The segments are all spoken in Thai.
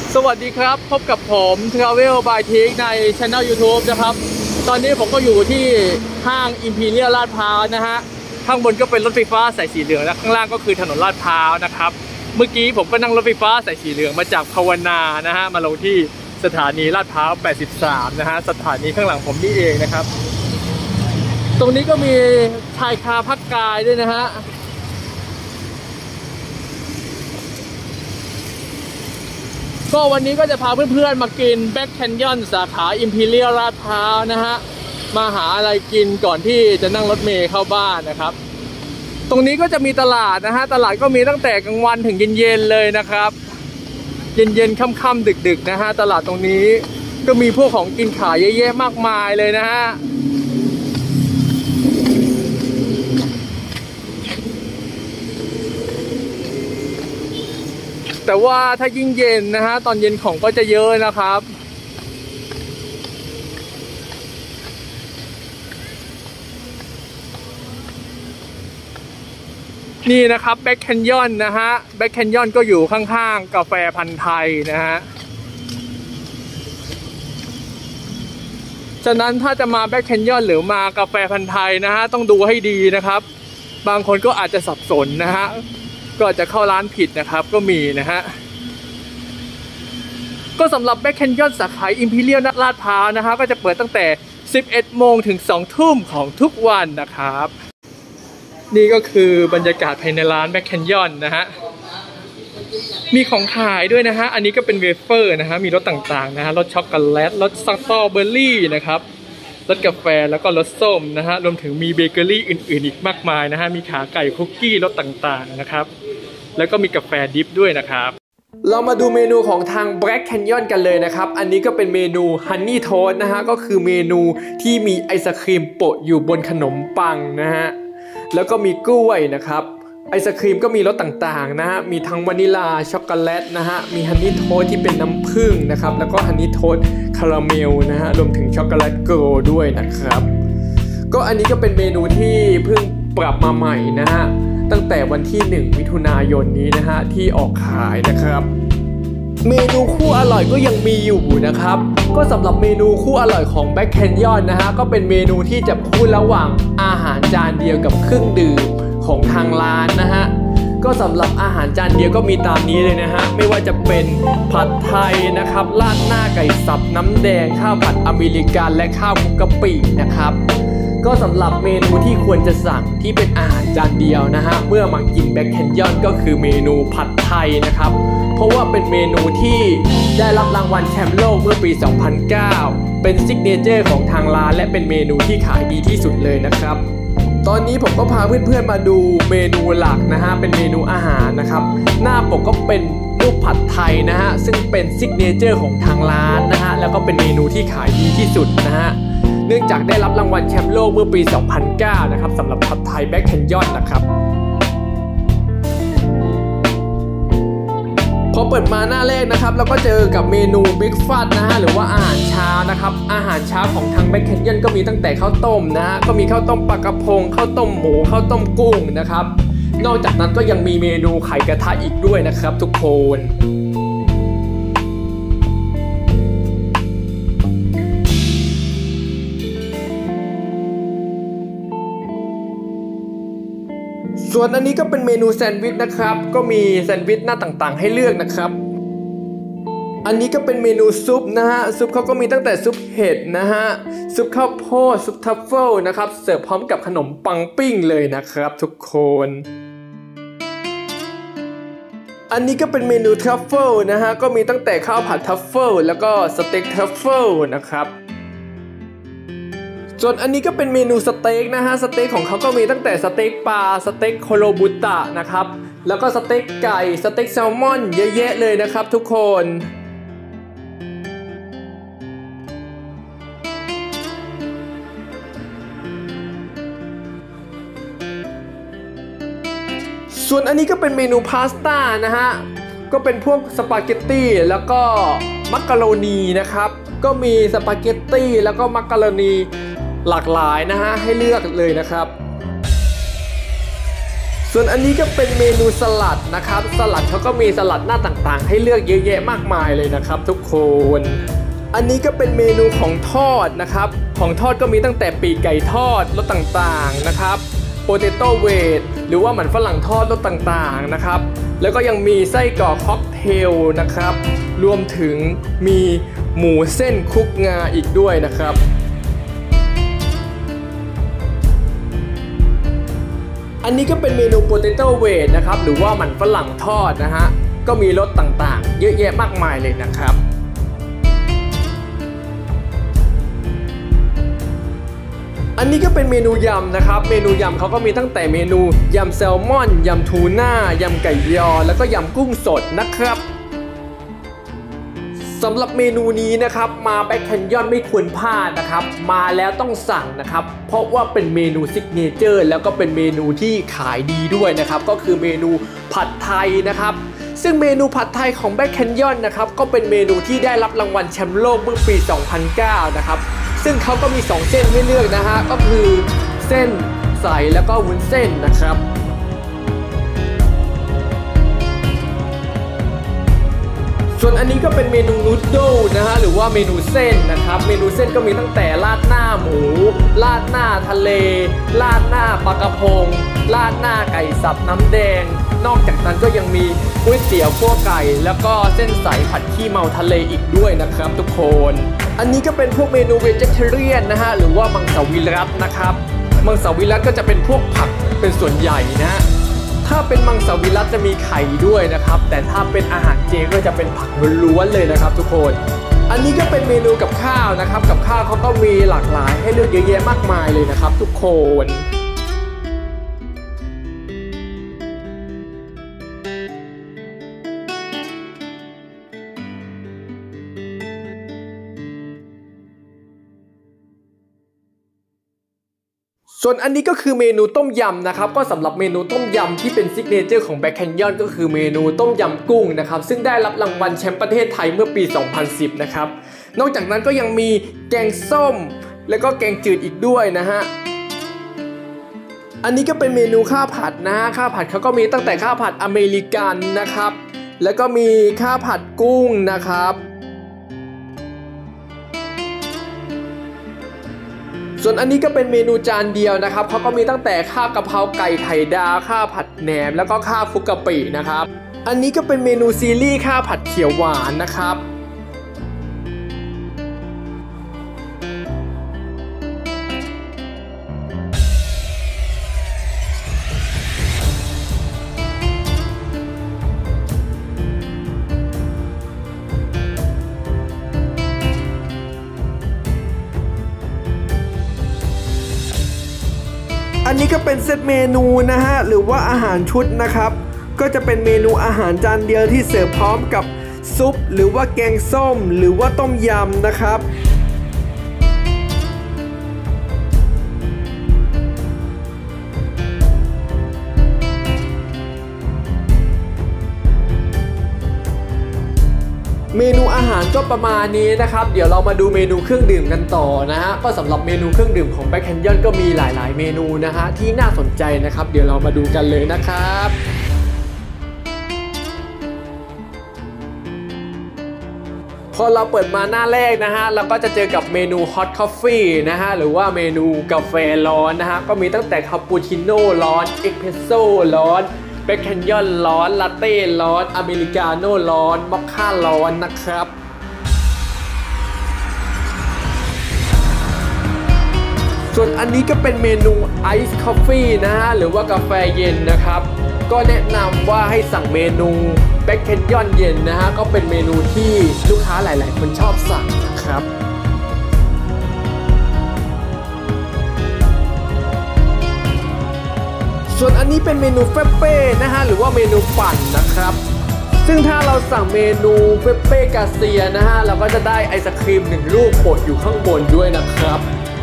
สวัสดีครับพบกับผม Travel by Tik ใน Channel YouTube นะครับตอนนี้ผมก็อยู่ที่ห้าง Imperial ลาดพร้าวนะฮะข้างบนก็เป็นรถไฟฟ้าสายสีเหลืองและข้างล่างก็คือถนนลาดพร้าวนะครับเมื่อกี้ผมก็นั่งรถไฟฟ้าสายสีเหลืองมาจากภาวนานะฮะมาลงที่สถานีลาดพร้าว83นะฮะสถานีข้างหลังผมนี่เองนะครับตรงนี้ก็มีชายคาพักกายด้วยนะฮะก็วันนี้ก็จะพาเพื่อนๆมากินแบ็คแคนยอนสาขา Imperial ลาดพร้าวนะฮะมาหาอะไรกินก่อนที่จะนั่งรถเมล์เข้าบ้านนะครับตรงนี้ก็จะมีตลาดนะฮะตลาดก็มีตั้งแต่กลางวันถึงเย็นๆเลยนะครับเย็นๆค่ำๆดึกๆนะฮะตลาดตรงนี้ก็มีพวกของกินขายเยอะแยะมากมายเลยนะฮะแต่ว่าถ้ายิ่งเย็นนะฮะตอนเย็นของก็จะเยอะนะครับนี่นะครับแบ็คแคนยอนนะฮะแบ็คแคนยอนก็อยู่ข้างๆกาแฟพันธุ์ไทยนะฮะฉะนั้นถ้าจะมาแบ็คแคนยอนหรือมากาแฟพันธุ์ไทยนะฮะต้องดูให้ดีนะครับบางคนก็อาจจะสับสนนะฮะก็อาจจะเข้าร้านผิดนะครับก็มีนะฮะก็สำหรับแบ็คแคนยอนสาขา Imperial ลาดพร้าวนะฮะก็จะเปิดตั้งแต่ 11 โมงถึง 2 ทุ่มของทุกวันนะครับนี่ก็คือบรรยากาศภายในร้านแบ็คแคนยอนนะฮะมีของขายด้วยนะฮะอันนี้ก็เป็นเวเฟอร์นะฮะมีรสต่างๆนะฮะรสช็อกโกแลตรสสตรอเบอร์รี่นะครับรสกาแฟแล้วก็รสส้มนะฮะรวมถึงมีเบเกอรี่อื่นๆอีกมากมายนะฮะมีขาไก่คุกกี้รสต่างๆนะครับแล้วก็มีกาแฟดิฟด้วยนะครับเรามาดูเมนูของทาง Black Canyon กันเลยนะครับอันนี้ก็เป็นเมนู Honey Toast นะฮะก็คือเมนูที่มีไอศครีมโปะอยู่บนขนมปังนะฮะแล้วก็มีกล้วยนะครับไอศครีมก็มีรสต่างๆนะฮะมีทั้งวานิลาช็อกโกแลตนะฮะมีฮันนี่โทสที่เป็นน้ำผึ้งนะครับแล้วก็ฮันนี่โทสคาราเมลนะฮะรวมถึงช็อกโกแลตโกลด์ด้วยนะครับก็อันนี้ก็เป็นเมนูที่เพิ่งปรับมาใหม่นะฮะตั้งแต่วันที่1 มิถุนายนนี้นะฮะที่ออกขายนะครับเมนูคู่อร่อยก็ยังมีอยู่นะครับก็สำหรับเมนูคู่อร่อยของ Black Canyon นะฮะก็เป็นเมนูที่จับคู่ระหว่างอาหารจานเดียวกับเครื่องดื่มของทางร้านนะฮะก็สำหรับอาหารจานเดียวก็มีตามนี้เลยนะฮะไม่ว่าจะเป็นผัดไทยนะครับราดหน้าไก่สับน้ำแดงข้าวผัดอเมริกันและข้าวคลุกกะปินะครับก็สำหรับเมนูที่ควรจะสั่งที่เป็นอาหารจานเดียวนะฮะเมื่อมากินแบ็คแคนยอนก็คือเมนูผัดไทยนะครับเพราะว่าเป็นเมนูที่ได้รับรางวัลแชมป์โลกเมื่อปี 2009 เป็นซิกเนเจอร์ของทางร้านและเป็นเมนูที่ขายดีที่สุดเลยนะครับตอนนี้ผมก็พาเพื่อนๆมาดูเมนูหลักนะฮะเป็นเมนูอาหารนะครับหน้าปกก็เป็นรูปผัดไทยนะฮะซึ่งเป็นซิกเนเจอร์ของทางร้านนะฮะแล้วก็เป็นเมนูที่ขายดีที่สุดนะฮะเนื่องจากได้รับรางวัลแชมป์โลกเมื่อปี 2009 นะครับสำหรับผัดไทยแบ็คแคนยอนนะครับพอเปิดมาหน้าแรกนะครับเราก็เจอกับเมนูบิ๊กฟัดนะฮะหรือว่าอาหารเช้านะครับอาหารเช้าของทางแบ็คแคนยอนก็มีตั้งแต่ข้าวต้มนะฮะก็มีข้าวต้มปลากระพงข้าวต้มหมูข้าวต้มกุ้งนะครับนอกจากนั้นก็ยังมีเมนูไข่กระทะอีกด้วยนะครับทุกคนส่วนอันนี้ก็เป็นเมนูแซนด์วิชนะครับก็มีแซนด์วิชหน้าต่างๆให้เลือกนะครับอันนี้ก็เป็นเมนูซุปนะฮะซุปเขาก็มีตั้งแต่ซุปเห็ดนะฮะซุปข้าวโพดซุปทัฟเฟิลนะครับเสิร์ฟพร้อมกับขนมปังปิ้งเลยนะครับทุกคนอันนี้ก็เป็นเมนูทัฟเฟิลนะฮะก็มีตั้งแต่ข้าวผัดทัฟเฟิลแล้วก็สเต็กทัฟเฟิลนะครับส่วนอันนี้ก็เป็นเมนูสเต็กนะฮะสเต็กของเขาก็มีตั้งแต่สเต็กปลาสเต็กโคโรบุตะนะครับแล้วก็สเต็กไก่สเต็กแซลมอนเยอะแยะเลยนะครับทุกคนส่วนอันนี้ก็เป็นเมนูพาสต้านะฮะก็เป็นพวกสปาเกตตี้แล้วก็มักกะโรนีนะครับก็มีสปาเกตตี้แล้วก็มักกะโรนีหลากหลายนะฮะให้เลือกเลยนะครับส่วนอันนี้ก็เป็นเมนูสลัดนะครับสลัดเขาก็มีสลัดหน้าต่างๆให้เลือกเยอะแยะมากมายเลยนะครับทุกคนอันนี้ก็เป็นเมนูของทอดนะครับของทอดก็มีตั้งแต่ปีกไก่ทอดรสต่างๆนะครับโปเตโต้เวทหรือว่ามันฝรั่งทอดรสต่างๆนะครับแล้วก็ยังมีไส้กรอกค็อกเทลนะครับรวมถึงมีหมูเส้นคลุกงาอีกด้วยนะครับอันนี้ก็เป็นเมนูโปเตโต้เวทนะครับหรือว่ามันฝรั่งทอดนะฮะก็มีรสต่างๆเยอะแยะมากมายเลยนะครับอันนี้ก็เป็นเมนูยำนะครับเมนูยำเขาก็มีตั้งแต่เมนูยำแซลมอนยำทูน่ายำไก่ยอแล้วก็ยำกุ้งสดนะครับสำหรับเมนูนี้นะครับมาแบ็คแคนยอนไม่ควรพลาดนะครับมาแล้วต้องสั่งนะครับเพราะว่าเป็นเมนูซิกเนเจอร์แล้วก็เป็นเมนูที่ขายดีด้วยนะครับก็คือเมนูผัดไทยนะครับซึ่งเมนูผัดไทยของแบ็คแคนยอนนะครับก็เป็นเมนูที่ได้รับรางวัลแชมป์โลกเมื่อปี 2009 นะครับซึ่งเขาก็มี 2 เส้นให้เลือกนะฮะก็คือเส้นใสแล้วก็วุ้นเส้นนะครับส่วนอันนี้ก็เป็นเมนูนูดเดิลนะฮะหรือว่าเมนูเส้นนะครับเมนูเส้นก็มีตั้งแต่ราดหน้าหมูราดหน้าทะเลราดหน้าปลากระพงราดหน้าไก่สับน้ำแดงนอกจากนั้นก็ยังมีก๋วยเตี๋ยวคั่วไก่แล้วก็เส้นใสผัดขี้เมาทะเลอีกด้วยนะครับทุกคนอันนี้ก็เป็นพวกเมนูเวจิเทเรียนนะฮะหรือว่ามังสวิรัตินะครับมังสวิรัติก็จะเป็นพวกผักเป็นส่วนใหญ่นะถ้าเป็นมังสวิรัติจะมีไข่ด้วยนะครับแต่ถ้าเป็นอาหารเจก็จะเป็นผักล้วนๆเลยนะครับทุกคนอันนี้ก็เป็นเมนูกับข้าวนะครับกับข้าวเขาก็มีหลากหลายให้เลือกเยอะแยะมากมายเลยนะครับทุกคนส่วนอันนี้ก็คือเมนูต้มยำนะครับก็สำหรับเมนูต้มยำที่เป็นซิกเนเจอร์ของแบ็คแคนยอนก็คือเมนูต้มยำกุ้งนะครับซึ่งได้รับรางวัลแชมป์ประเทศไทยเมื่อปี 2010 นะครับนอกจากนั้นก็ยังมีแกงส้มแล้วก็แกงจืดอีกด้วยนะฮะอันนี้ก็เป็นเมนูข้าวผัดนะฮะข้าวผัดเขาก็มีตั้งแต่ข้าวผัดอเมริกันนะครับแล้วก็มีข้าวผัดกุ้งนะครับส่วนอันนี้ก็เป็นเมนูจานเดียวนะครับเขาก็มีตั้งแต่ข้าวกะเพราไก่ไข่ดาวข้าวผัดแหนมแล้วก็ข้าวคลุกกะปินะครับอันนี้ก็เป็นเมนูซีรีส์ข้าวผัดเขียวหวานนะครับอันนี้ก็เป็นเซตเมนูนะฮะหรือว่าอาหารชุดนะครับก็จะเป็นเมนูอาหารจานเดียวที่เสิร์ฟพร้อมกับซุปหรือว่าแกงส้มหรือว่าต้มยำนะครับเมนูอาหารก็ประมาณนี้นะครับเดี๋ยวเรามาดูเมนูเครื่องดื่มกันต่อนะฮะก็สำหรับเมนูเครื่องดื่มของแบ็คแคนยอนก็มีหลายๆเมนูนะฮะที่น่าสนใจนะครับเดี๋ยวเรามาดูกันเลยนะครับพอเราเปิดมาหน้าแรกนะฮะเราก็จะเจอกับเมนูฮอตคอฟฟี่นะฮะหรือว่าเมนูกาแฟร้อนนะฮะก็มีตั้งแต่คาปูชิโน่ร้อนเอสเพรสโซ่ร้อนแบ็คแคนยอนร้อนลาเต้ร้อนอเมริกาโน่ร้อนมอคค่าร้อนนะครับส่วนอันนี้ก็เป็นเมนูไอซ์คอฟฟี่นะฮะหรือว่ากาแฟเย็นนะครับก็แนะนำว่าให้สั่งเมนูแบ็คแคนยอนเย็นนะฮะก็เป็นเมนูที่ลูกค้าหลายๆคนชอบสั่งนะครับส่วนอันนี้เป็นเมนูเฟปเป้นะฮะหรือว่าเมนูปั่นนะครับซึ่งถ้าเราสั่งเมนูเฟปเป้กาเซียนะฮะเราก็จะได้ไอศครีม1ลูกโปะอยู่ข้างบนด้วยนะครับ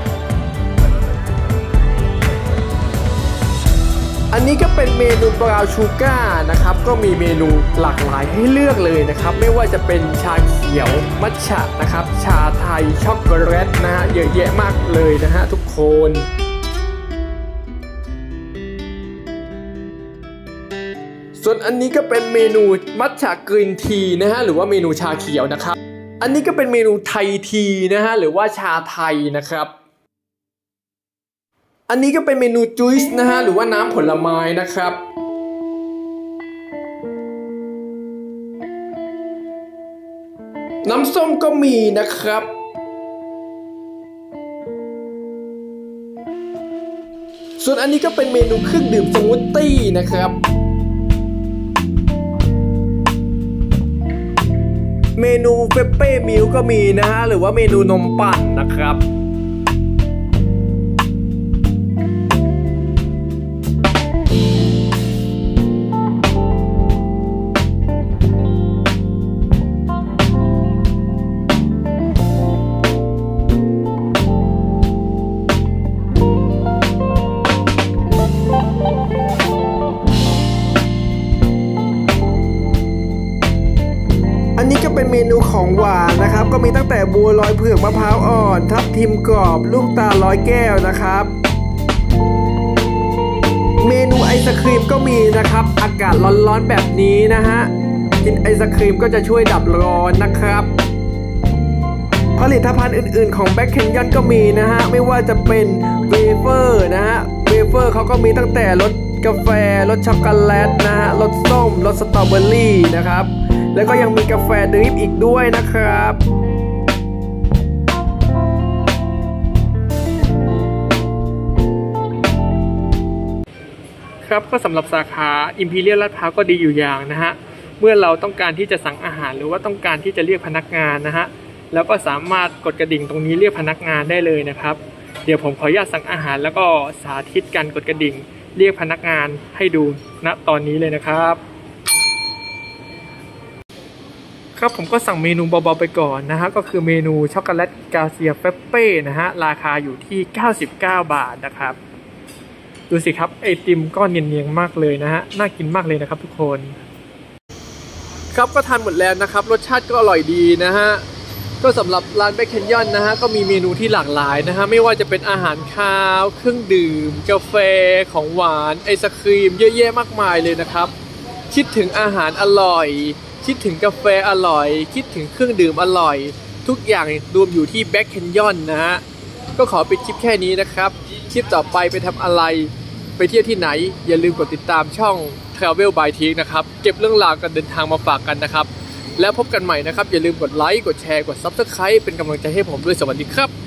อันนี้ก็เป็นเมนูบราวน์ชูการ์นะครับก็มีเมนูหลากหลายให้เลือกเลยนะครับไม่ว่าจะเป็นชาเขียวมัทฉะนะครับชาไทยช็อกโกแลตนะฮะเยอะแยะมากเลยนะฮะทุกคนส่วนอันนี้ก็เป็นเมนูมัทฉะกรีนทีนะฮะหรือว่าเมนูชาเขียวนะครับอันนี้ก็เป็นเมนูไทยทีนะฮะหรือว่าชาไทยนะครับอันนี้ก็เป็นเมนูจูสนะฮะหรือว่าน้ำผลไม้นะครับน้ำส้มก็มีนะครับส่วนอันนี้ก็เป็นเมนูเครื่องดื่มสมูทตี้นะครับเมนูเฟปเป้มิลก็มีนะฮะหรือว่าเมนูนมปั่นนะครับอันนี้ก็เป็นเมนูของหวานนะครับก็มีตั้งแต่บัวลอยเผือกมะพร้าวอ่อนทับทิมกรอบลูกตาลร้อยแก้วนะครับเมนูไอศครีมก็มีนะครับอากาศร้อนๆแบบนี้นะฮะกินไอศครีมก็จะช่วยดับร้อนนะครับผลิตภัณฑ์อื่นๆของแบ็คแคนยอนก็มีนะฮะไม่ว่าจะเป็นเวเฟอร์นะฮะเวเฟอร์เขาก็มีตั้งแต่รสกาแฟรสช็อกโกแลตนะฮะรสส้มรสสตรอเบอรี่นะครับแล้วก็ยังมีกาแฟดริปอีกด้วยนะครับครับก็สำหรับสาขาอิมพีเรียลลาดพร้าวก็ดีอยู่อย่างนะฮะเมื่อเราต้องการที่จะสั่งอาหารหรือว่าต้องการที่จะเรียกพนักงานนะฮะแล้วก็สามารถกดกระดิ่งตรงนี้เรียกพนักงานได้เลยนะครับเดี๋ยวผมขออนุญาตสั่งอาหารแล้วก็สาธิตการกดกระดิ่งเรียกพนักงานให้ดูณตอนนี้เลยนะครับครับผมก็สั่งเมนูเบาๆไปก่อนนะฮะก็คือเมนูช็อกโกแลตกาเซียเฟปเป้นะฮะราคาอยู่ที่99 บาทนะครับดูสิครับไอติมก้อนเนียนๆมากเลยนะฮะน่ากินมากเลยนะครับทุกคนครับก็ทานหมดแล้วนะครับรสชาติก็อร่อยดีนะฮะก็สำหรับร้านแบ็คแคนยอนนะฮะก็มีเมนูที่หลากหลายนะฮะไม่ว่าจะเป็นอาหารคาวเครื่องดื่มกาแฟของหวานไอศครีมเยอะแยะมากมายเลยนะครับคิดถึงอาหารอร่อยคิดถึงกาแฟอร่อยคิดถึงเครื่องดื่มอร่อยทุกอย่างรวมอยู่ที่แบ็คแคนยอนนะฮะก็ขอปิดคลิปแค่นี้นะครับคลิปต่อไปไปทำอะไรไปเที่ยวที่ไหนอย่าลืมกดติดตามช่อง Travel by Tik นะครับเก็บเรื่องราวการเดินทางมาฝากกันนะครับแล้วพบกันใหม่นะครับอย่าลืมกดไลค์กดแชร์กด Subscribe เป็นกำลังใจให้ผมด้วยสวัสดีครับ